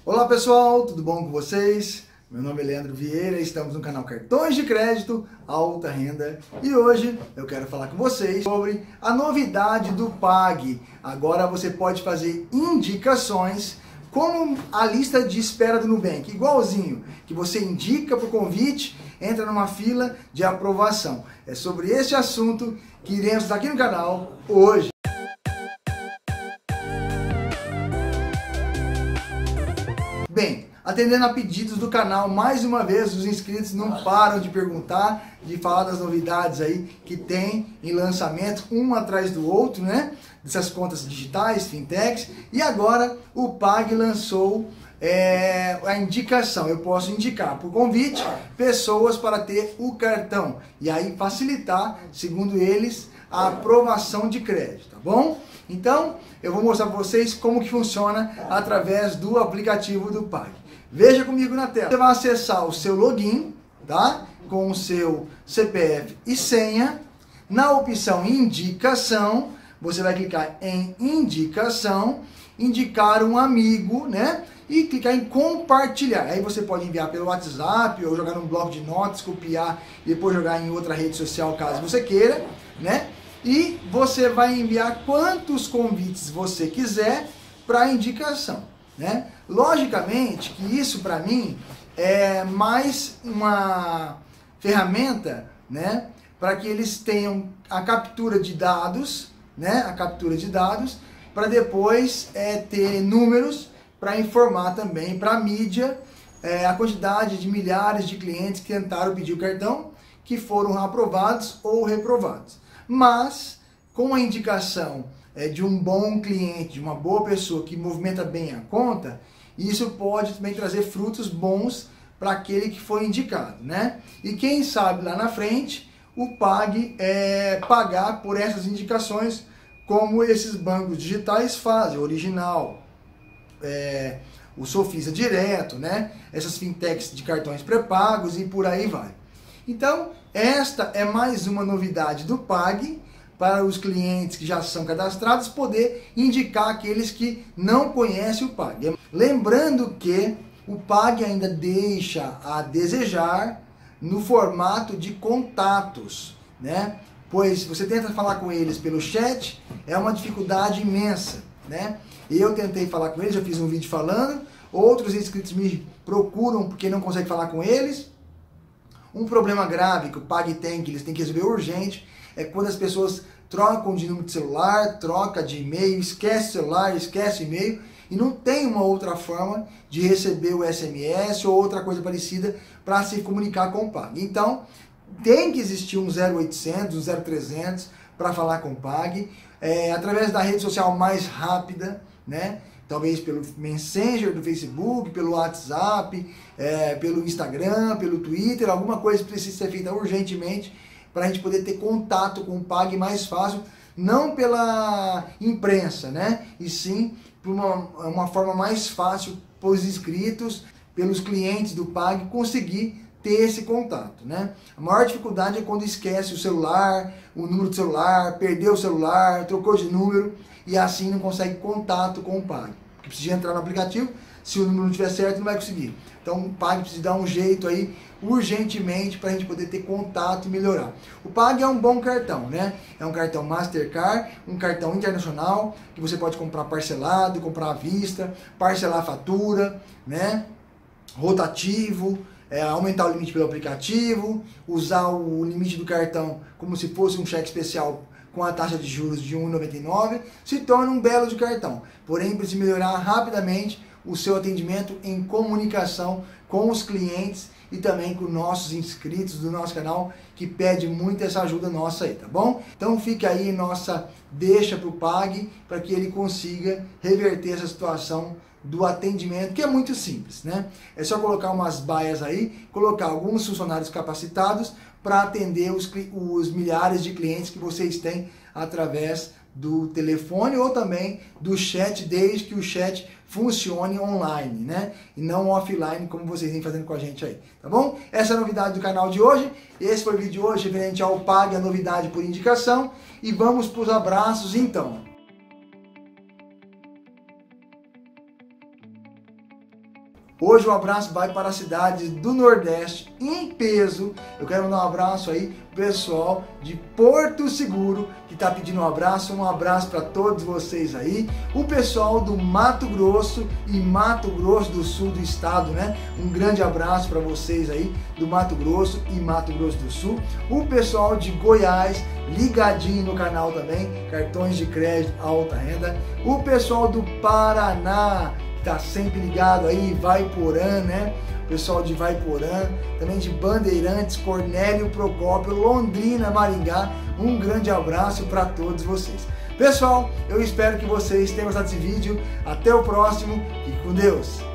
Olá pessoal, tudo bom com vocês? Meu nome é Leandro Vieira, estamos no canal Cartões de Crédito Alta Renda e hoje eu quero falar com vocês sobre a novidade do Pag. Agora você pode fazer indicações como a lista de espera do Nubank, igualzinho, que você indica para o convite, entra numa fila de aprovação. É sobre esse assunto que iremos aqui no canal hoje. Bem, atendendo a pedidos do canal, mais uma vez os inscritos não param de perguntar, de falar das novidades aí que tem em lançamento, um atrás do outro, né? Dessas contas digitais, fintechs. E agora o Pag lançou a indicação. Eu posso indicar por convite pessoas para ter o cartão e aí facilitar, segundo eles, a aprovação de crédito, tá bom? Então, eu vou mostrar para vocês como que funciona através do aplicativo do Pag. Veja comigo na tela. Você vai acessar o seu login, tá? Com o seu CPF e senha. Na opção indicação, você vai clicar em indicação, indicar um amigo, né? E clicar em compartilhar. Aí você pode enviar pelo WhatsApp ou jogar num bloco de notas, copiar e depois jogar em outra rede social caso você queira, né? E você vai enviar quantos convites você quiser para indicação, né? Logicamente que isso para mim é mais uma ferramenta, né? Para que eles tenham a captura de dados, né? A captura de dados para depois ter números para informar também para a mídia a quantidade de milhares de clientes que tentaram pedir o cartão, que foram aprovados ou reprovados. Mas, com a indicação de um bom cliente, de uma boa pessoa que movimenta bem a conta, isso pode também trazer frutos bons para aquele que foi indicado, né? E quem sabe lá na frente, o Pag pagar por essas indicações, como esses bancos digitais fazem, Original, o Sofisa Direto, né? Essas fintechs de cartões pré-pagos e por aí vai. Então, esta é mais uma novidade do Pag para os clientes que já são cadastrados poder indicar aqueles que não conhecem o Pag. Lembrando que o Pag ainda deixa a desejar no formato de contatos, né? Pois se você tenta falar com eles pelo chat, é uma dificuldade imensa, né? Eu tentei falar com eles, já fiz um vídeo falando, outros inscritos me procuram porque não conseguem falar com eles. Um problema grave que o Pag tem, que eles têm que resolver urgente, é quando as pessoas trocam de número de celular, troca de e-mail, esquece o celular, esquece o e-mail, e não tem uma outra forma de receber o SMS ou outra coisa parecida para se comunicar com o Pag. Então, tem que existir um 0800, um 0300 para falar com o Pag, através da rede social mais rápida, né? Talvez pelo Messenger do Facebook, pelo WhatsApp, pelo Instagram, pelo Twitter, alguma coisa precisa ser feita urgentemente para a gente poder ter contato com o Pag mais fácil, não pela imprensa, né? E sim por uma forma mais fácil para os inscritos, pelos clientes do Pag conseguir ter esse contato, né? A maior dificuldade é quando esquece o celular, o número do celular, perdeu o celular, trocou de número e assim não consegue contato com o Pag. Precisa entrar no aplicativo, se o número não estiver certo não vai conseguir. Então o Pag precisa dar um jeito aí urgentemente para a gente poder ter contato e melhorar. O Pag é um bom cartão, né? É um cartão Mastercard, um cartão internacional que você pode comprar parcelado, comprar à vista, parcelar a fatura, né? Rotativo, aumentar o limite pelo aplicativo, usar o limite do cartão como se fosse um cheque especial com a taxa de juros de 1,99, se torna um belo de cartão. Porém, precisa melhorar rapidamente o seu atendimento em comunicação com os clientes e também com nossos inscritos do nosso canal, que pede muito essa ajuda nossa aí, tá bom? Então fica aí nossa deixa para o Pag, para que ele consiga reverter essa situação do atendimento, que é muito simples, né? É só colocar umas baias aí, colocar alguns funcionários capacitados para atender os milhares de clientes que vocês têm através do telefone ou também do chat, desde que o chat funcione online, né? E não offline, como vocês vêm fazendo com a gente aí, tá bom? Essa é a novidade do canal de hoje. Esse foi o vídeo de hoje, referente ao Pag, a novidade por indicação. E vamos para os abraços, então. Hoje o abraço vai para as cidades do Nordeste em peso. Eu quero mandar um abraço aí pro pessoal de Porto Seguro que está pedindo um abraço para todos vocês aí. O pessoal do Mato Grosso e Mato Grosso do Sul do estado, né? Um grande abraço para vocês aí do Mato Grosso e Mato Grosso do Sul. O pessoal de Goiás, ligadinho no canal também, cartões de crédito alta renda. O pessoal do Paraná, tá sempre ligado aí, Vaiporã, né? Pessoal de Vaiporã, também de Bandeirantes, Cornélio Procópio, Londrina, Maringá. Um grande abraço para todos vocês. Pessoal, eu espero que vocês tenham gostado desse vídeo. Até o próximo. Fique com Deus.